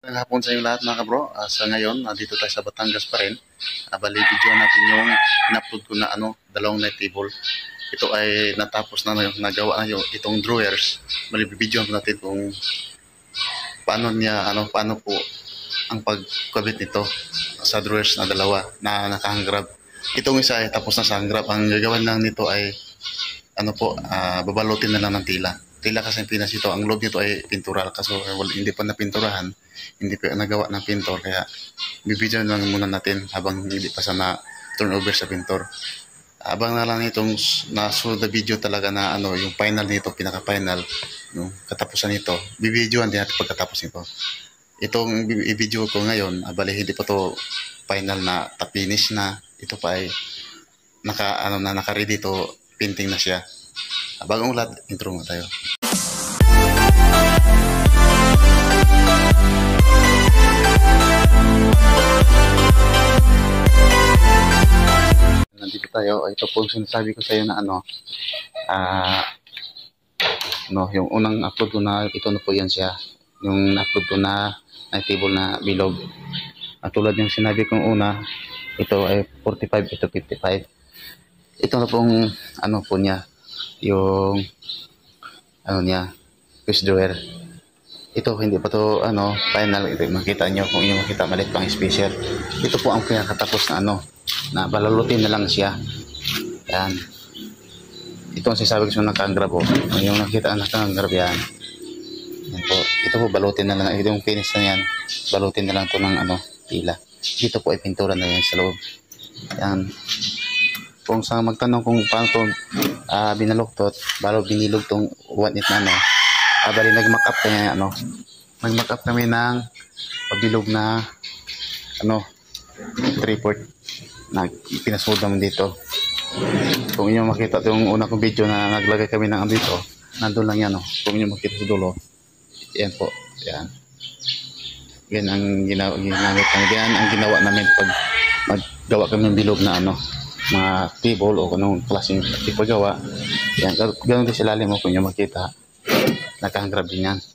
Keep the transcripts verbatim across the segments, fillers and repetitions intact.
Magandang hapon sa inyo lahat mga kabro. Uh, sa ngayon, nandito tayo sa Batangas pa rin. Uh, bali, video natin yung in-upload ko na ano, dalawang night table. Ito ay natapos na nagawa na yung itong drawers. Bali, video natin kung paano niya, ano, paano po ang pagkabit nito sa drawers na dalawa na nakahangrab. Itong isa ay tapos na sa hangrab. Ang gagawin lang nito ay ano po, uh, babalutin na lang ng tila. Tila kasi ang pinas ito, ang loob nito ay pintural kaso well, hindi pa napinturahan, hindi pa nagawa ng pintor, kaya bibidyo lang muna natin habang hindi pa sana turnover sa pintor. Abang na lang itong nasunod na video talaga na ano, yung final nito, pinaka-final, yung katapusan nito, bibidyoan din natin pagkatapos nito. Itong i-video ko ngayon, abali hindi pa to final na finish na, ito pa ay naka, ano, na naka-ready to, painting na siya. Bagong lahat, intro mo tayo. Nandito tayo. Ito po yung sinasabi ko sa iyo na ano, ah, uh, no, yung unang upload ko na ito na po yan siya. Yung upload ko na na table na bilog. At tulad yung sinabi kong una, ito ay forty-five, ito fifty-five. Ito na pong ano po niya, yung ano niya, fish drawer. Ito hindi pa to ano final. Ito makita nyo kung yung makita maliit pang special. Ito po ang pinakatapos na ano, na balalutin na lang siya. Yan. Ito ang sinasabi ko sa nakaangrab po. Yung nakita ang nakaangrab yan. Yan po. Ito po balutin na lang. Ito yung finish na yan. Balutin na lang to ng ano, tila. Dito po ay pintura na yan sa loob. Yan. Kung sa magtanong kung paano ito uh, binaluktot, balo binilog itong one it na ano, uh, bali nag-mock up kami, ano, nag-mock up kami ng pabilog na ano, three port na pinasod naman dito. Kung inyo makita itong una kong video na naglagay kami ng dito, nandun lang yan, no? Kung inyo makita sa dulo, yan po, yan. Yan ang ginawa, ginamit kami, yan ang ginawa namin pag maggawa kami ng bilog na ano, mga table o anong klaseng ipagawa. Yan, ganoon din sila mo kung nyo makita, nakahangrab din yan.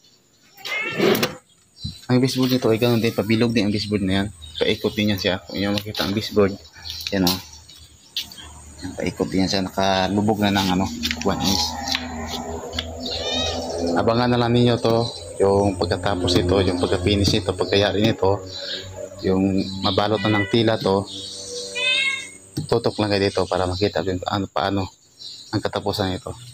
Ang baseboard nito ay ganoon din, pabilog din ang baseboard na yan, paikot din yan siya. Kung nyo makita ang baseboard, yan o, yan, paikot din yan siya, nakalubog na ng ano, one inch. Abangan na lang ninyo to, yung pagkatapos ito, yung pagka-finish ito, pagkayari nito, yung mabalot na ng tila to. Tutok lang kayo dito para makita kung ano, paano ang katapusan nito.